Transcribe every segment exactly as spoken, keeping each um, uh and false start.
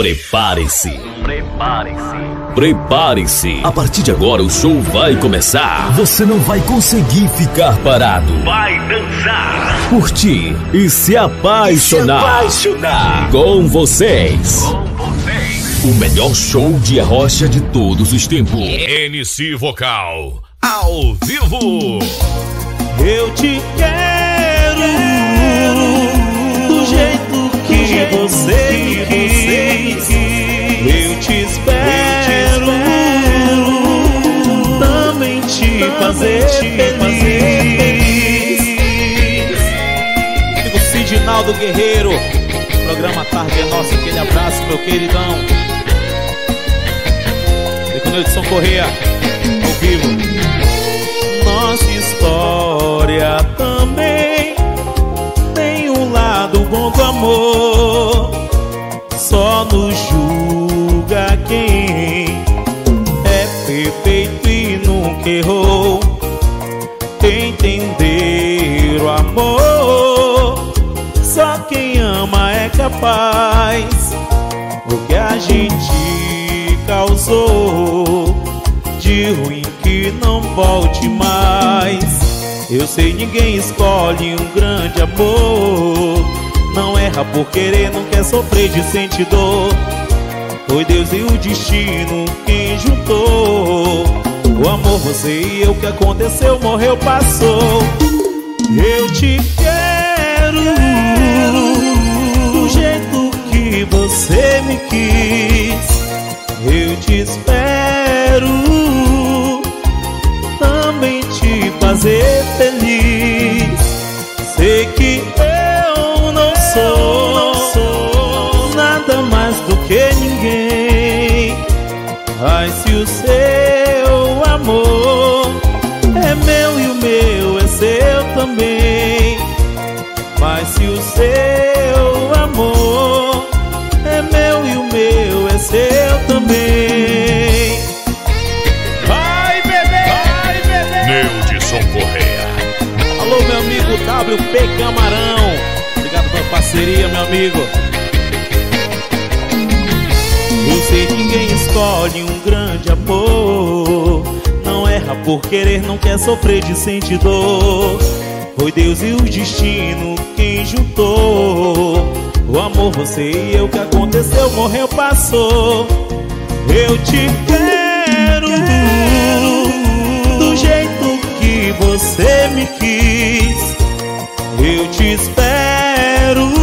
Prepare-se. Prepare-se. Prepare-se. A partir de agora o show vai começar. Você não vai conseguir ficar parado. Vai dançar, curtir e se apaixonar. Se apaixonar. Com vocês. Com vocês. O melhor show de arrocha de todos os tempos. N C Vocal. Ao vivo. Eu te quero do jeito que você me quis. Eu te espero, também te fazer feliz. Amigo Sidinaldo Guerreiro, programa Tarde é Nossa, aquele abraço, meu queridão. E com Neudson Correia, ao vivo. Nossa história também tem um lado bom do amor. Só nos julga quem é perfeito e nunca errou. Entender o amor, só quem ama é capaz. O que a gente causou de ruim que não volte mais. Eu sei, ninguém escolhe um grande amor. Não erra por querer, não quer sofrer de sentir dor. Foi Deus e o destino quem juntou. O amor, você e eu, que aconteceu, morreu, passou. Eu te quero do jeito que você me quis. Eu te espero, também te fazer feliz. Sei que eu não sou, não sou nada mais do que ninguém. Mas se o seu amor é meu e o meu é seu também. Mas se o seu amor é meu e o meu é seu também. Vai, bebê! Vai, bebê! Neudson Correia. Alô, meu amigo W P Camarão. Obrigado pela parceria, meu amigo. Eu sei, ninguém escolhe um grande amor. Não erra por querer, não quer sofrer de sentir dor. Foi Deus e o destino quem juntou. O amor, você e eu, que aconteceu, morreu, passou. Eu te quero do jeito que você me quis. Eu te espero,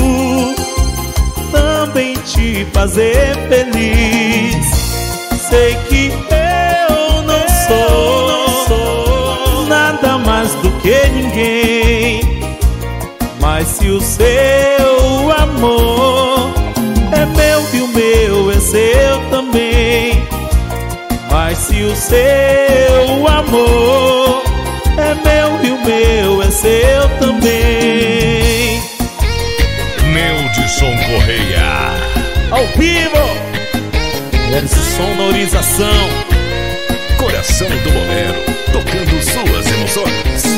também te fazer feliz. Sei que eu não sou, não sou nada mais do que ninguém. Mas se o seu amor é meu e o meu é seu também. Mas se o seu amor é meu e o meu é seu também. Neudson Correia. Ao vivo. Sonorização. Coração do bolero, tocando suas emoções.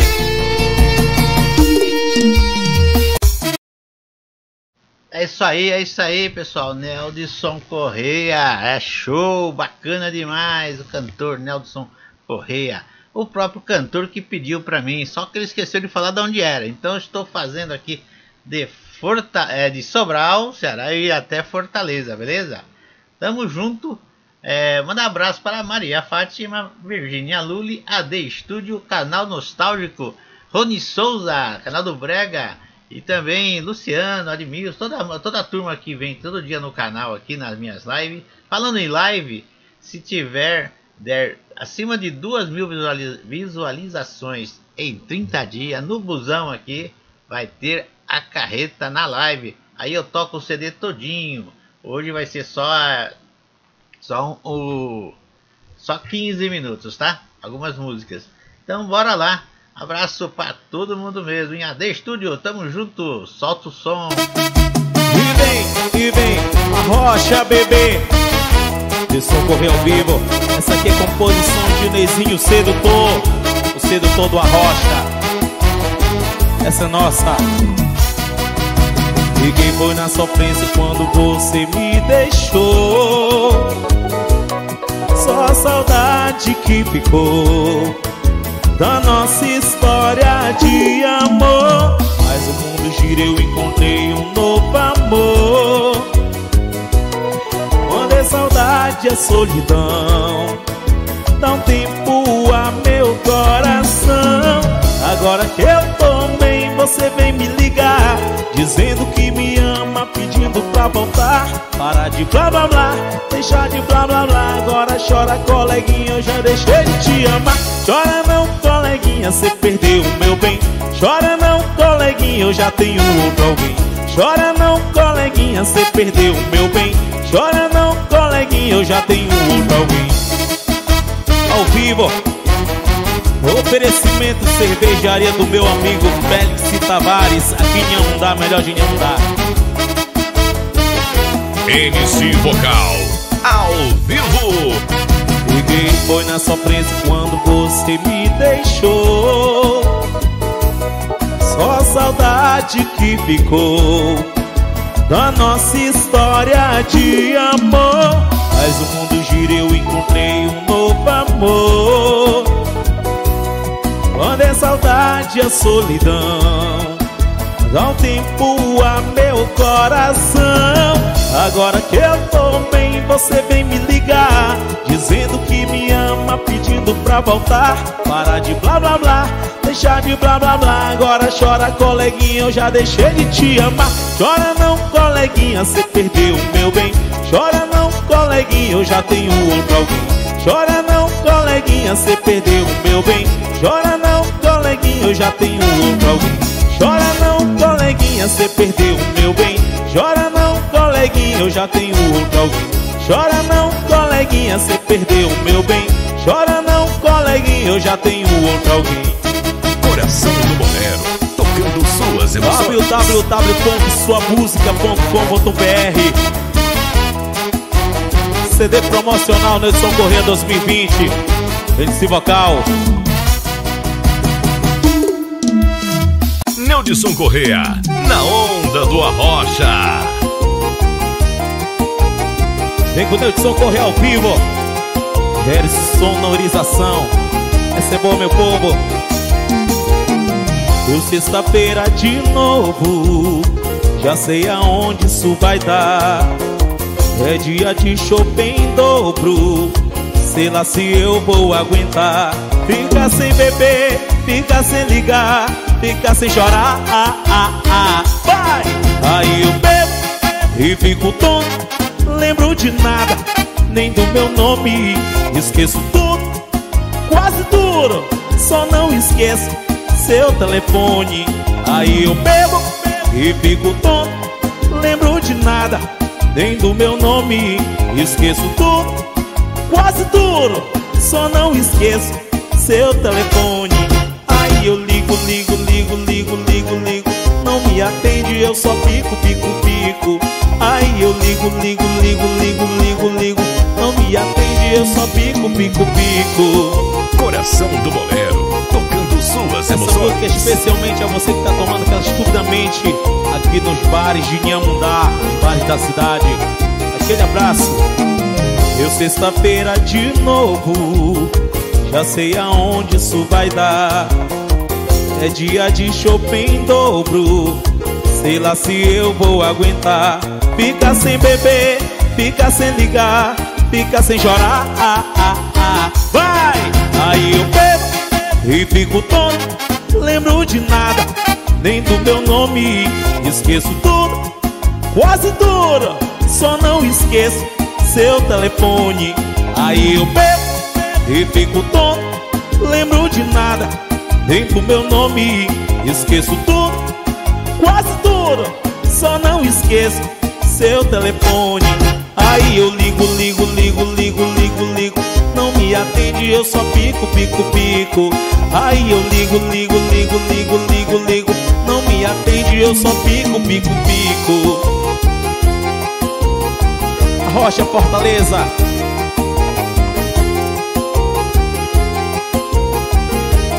É isso aí, é isso aí, pessoal. Neudson Correia, é show, bacana demais. O cantor Neudson Correia, o próprio cantor que pediu pra mim, só que ele esqueceu de falar de onde era. Então eu estou fazendo aqui de, Forta, é, de Sobral, Ceará, e até Fortaleza, beleza? Tamo junto. É, manda um abraço para Maria Fátima, Virgínia Lully, A D Estúdio, Canal Nostálgico, Rony Souza, Canal do Brega, e também Luciano, Admilson, toda, toda a turma que vem todo dia no canal aqui nas minhas lives. Falando em live, se tiver der acima de duas mil visualizações em trinta dias no busão aqui, vai ter a carreta na live. Aí eu toco o C D todinho. Hoje vai ser só só um, um, só quinze minutos, tá? Algumas músicas. Então bora lá. Abraço pra todo mundo mesmo. Em A D Estúdio, tamo junto. Solta o som. E vem, e vem, arrocha, bebê. Neudson Correia ao vivo. Essa aqui é composição de Nezinho Sedutor, o sedutor do Arrocha. Essa é nossa. Fiquei foi na sofrência quando você me deixou. Só a saudade que ficou da nossa história de amor. Mas o mundo gira, eu encontrei um novo amor. Quando é saudade, é solidão, dá um tempo a meu coração. Agora que eu tô bem, você vem me ligar, dizendo que me ama, pedindo pra voltar. Para de blá blá blá, deixar de blá blá blá. Agora chora, coleguinha, eu já deixei de te amar. Chora não, coleguinha, cê perdeu o meu bem. Chora não, coleguinha, eu já tenho outro alguém. Chora não, coleguinha, cê perdeu o meu bem. Chora não, coleguinha, eu já tenho outro alguém. Ao vivo, oferecimento cervejaria do meu amigo Félix Tavares, aqui em Inhamundá, melhor de Inhamundá. M C Vocal, ao vivo. Fiquei foi na sofrência quando você me deixou. Só a saudade que ficou da nossa história de amor. Mas o mundo gira, eu encontrei um novo amor. Quando é saudade, é solidão, dá um tempo a meu coração. Agora que eu tô bem, você vem me ligar, dizendo que me ama, pedindo pra voltar. Para de blá blá blá, deixar de blá blá blá. Agora chora, coleguinha, eu já deixei de te amar. Chora não, coleguinha, cê perdeu o meu bem. Chora não, coleguinha, eu já tenho outro alguém. Chora não, coleguinha, cê perdeu o meu bem. Chora não, coleguinha, eu já tenho outro alguém. Chora não, coleguinha, cê perdeu o meu bem. Chora não, coleguinha, eu já tenho outro alguém. Chora não, coleguinha, cê perdeu o meu bem. Chora não, coleguinha, eu já tenho outro alguém. Coração do Bolero, tocando suas emoções. w w w ponto sua música ponto com ponto b r. C D promocional Neudson Corrêa dois mil e vinte. M C Vocal. Neudson Corrêa, na onda do Arrocha. Vem com o Neudson Corrêa ao vivo. Gere sonorização. Essa é boa, meu povo. Eu sexta-feira de novo, já sei aonde isso vai dar. É dia de chopp em dobro, sei lá se eu vou aguentar. Fica sem beber, fica sem ligar, fica sem chorar, ah, ah, ah. Vai! Aí eu bebo e fico tonto, lembro de nada, nem do meu nome. Esqueço tudo, quase tudo, só não esqueço seu telefone. Aí eu bebo e fico tonto, lembro de nada, nem do meu nome. Esqueço tudo, quase tudo, só não esqueço seu telefone. Aí eu ligo, ligo, ligo, ligo, ligo, ligo, não me atende, eu só pico, pico, pico. Aí eu ligo, ligo, ligo, ligo, ligo, ligo, não me atende, eu só pico, pico, pico. Coração do Bolero, tocando suas emoções. Essa música é especialmente a você que tá tomando aquela estupidamente aqui nos bares de Inhamundá, nos bares da cidade. Aquele abraço. Eu sexta-feira de novo, já sei aonde isso vai dar. É dia de chopp em dobro, sei lá se eu vou aguentar. Fica sem beber, fica sem ligar, fica sem chorar, ah, ah, ah. Vai! Aí eu bebo e fico tonto, lembro de nada, nem do meu nome. Esqueço tudo, quase tudo, só não esqueço seu telefone. Aí eu bebo e fico tonto, lembro de nada, nem do meu nome. Esqueço tudo, quase tudo, só não esqueço seu telefone. Aí eu ligo, ligo, ligo, ligo, ligo, ligo, não me atende, eu só pico, pico, pico. Aí eu ligo, ligo, ligo, ligo, ligo, ligo, não me atende, eu só pico, pico, pico. Arrocha, Fortaleza.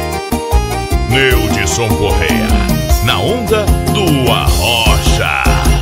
Neudson Corrêa, na onda do Arrocha.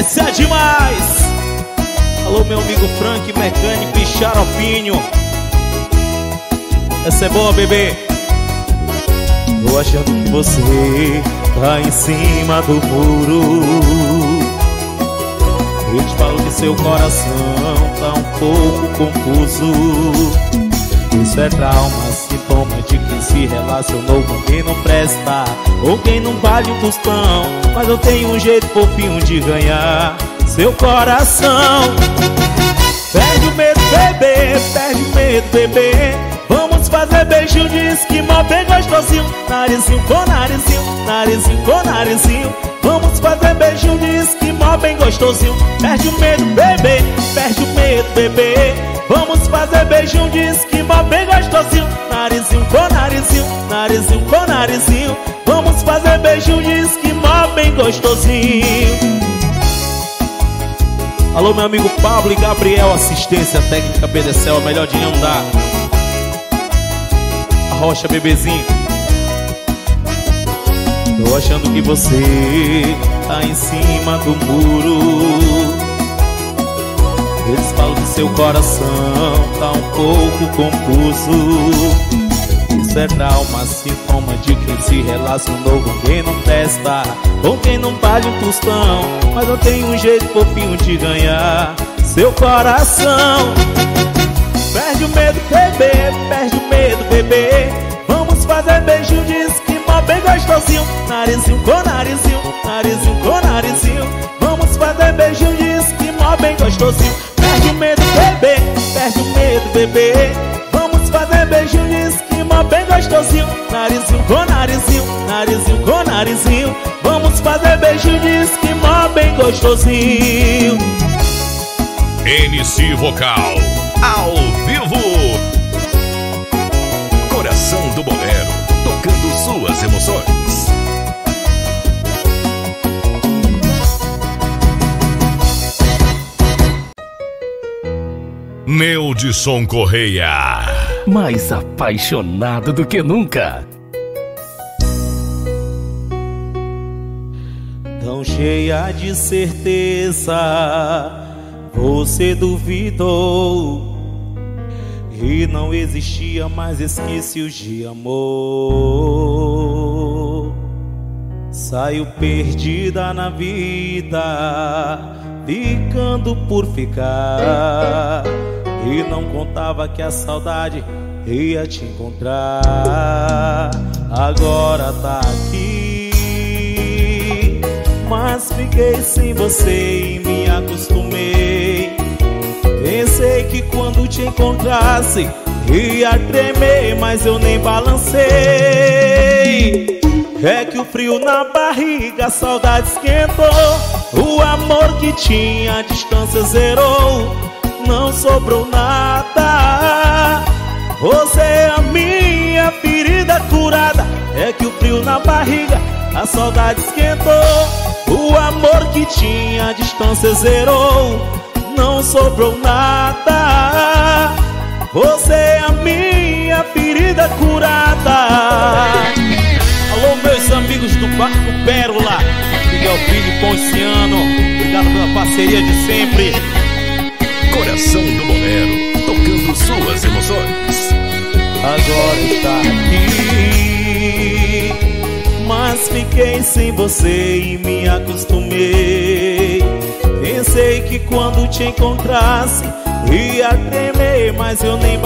Esse é demais. Alô, meu amigo Frank, mecânico e xaropinho. Essa é boa, bebê. Tô achando que você tá em cima do muro. Eu te falo que seu coração tá um pouco confuso. Isso é trauma, sintoma de quem se relacionou com quem não presta, ou quem não vale um tostão. Mas eu tenho um jeito fofinho de ganhar seu coração. Perde o medo, bebê, perde o medo, bebê. Vamos fazer beijinho de esquimó bem gostosinho. Narizinho com narizinho, narizinho com narizinho. Vamos fazer beijinho de esquimó bem gostosinho. Perde o medo, bebê, perde o medo, bebê. Vamos fazer beijinho de esquimó bem gostosinho. Narizinho com narizinho, narizinho com narizinho. Vamos fazer beijinho de esquimó bem gostosinho. Alô, meu amigo Pablo e Gabriel, assistência técnica B D C, o melhor de não dá. Rocha, bebezinho. Tô achando que você tá em cima do muro. Eles falam que seu coração tá um pouco confuso. Isso é trauma, sintoma de quem se relacionou com quem não presta, ou quem não vale um tostão. Mas eu tenho um jeito fofinho de ganhar seu coração. Perde o medo, bebê, perde o medo, bebê. Vamos fazer beijinho de esquimó bem gostosinho. Narizinho com narizinho, narizinho com narizinho. Vamos fazer beijinho de esquimó bem gostosinho. Perde o medo, bebê, perde o medo, bebê. Vamos fazer beijinho de esquimó bem gostosinho. Narizinho com narizinho, narizinho com narizinho. Vamos fazer beijinho de esquimó bem gostosinho. M C Vocal ao vivo. Coração do Bolero, tocando suas emoções. Neudson Correia, mais apaixonado do que nunca. Tão cheia de certeza, você duvidou e não existia mais resquícios de amor. Saiu perdida na vida, ficando por ficar, e não contava que a saudade ia te encontrar. Agora tá aqui, mas fiquei sem você e me acostumei. Pensei que quando te encontrasse ia tremer, mas eu nem balancei. É que o frio na barriga, a saudade esquentou. O amor que tinha, a distância zerou. Não sobrou nada. Você é a minha ferida curada. É que o frio na barriga, a saudade esquentou. O amor que tinha, a distância zerou. Não sobrou nada. Você é a minha ferida curada. Alô, meus amigos do Barco Pérola, Miguel Filho Ponciano, obrigado pela parceria de sempre. Coração do Bolero, tocando suas emoções. Agora está aqui, mas fiquei sem você e me acostumei. Pensei que quando te encontrasse ia tremer, mas eu nem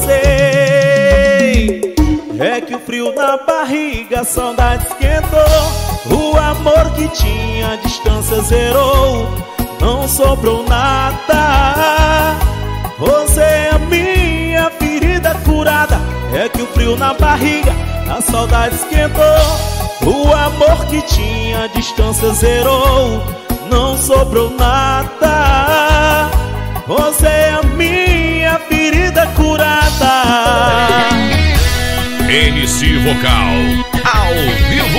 balancei. É que o frio na barriga, a saudade esquentou. O amor que tinha, a distância zerou. Não sobrou nada. Você é a minha ferida curada. É que o frio na barriga, a saudade esquentou. O amor que tinha, a distância zerou. Não sobrou nada. Você é a minha ferida curada. M C Vocal ao vivo.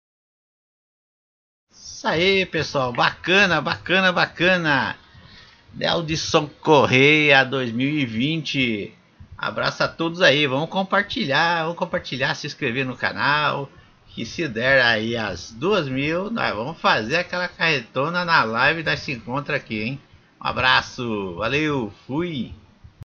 Isso aí, pessoal, bacana, bacana, bacana. Neldson Correia dois mil e vinte. Abraço a todos aí. Vamos compartilhar, vamos compartilhar, se inscrever no canal. Que se der aí as duas mil, nós vamos fazer aquela carretona na live. Nós se encontra aqui, hein? Um abraço, valeu, fui!